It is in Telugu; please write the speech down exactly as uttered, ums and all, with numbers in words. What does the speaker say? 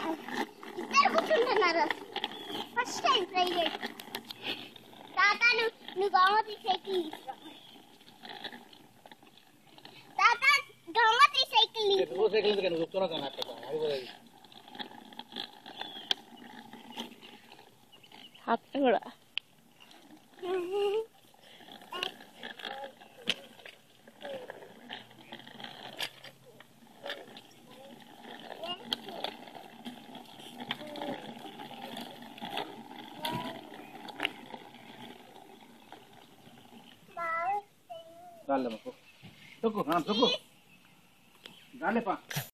ఇద్దరు కూర్చుంటున్నారు ఫస్ట్ టైం ట్రై చేసి తాత నువ్వు నువ్వు గంగోత్రి సైకిల్ తీసుకురా తాత గంగోత్రి సైకిల్ నువ్వు సైకిల్ ఎందుకు నువ్వు చెప్తున్నావు కానీ అక్కడ అది కూడా అత్త కూడా Dale, mejor. Toco, ah, toco. Dale, pa.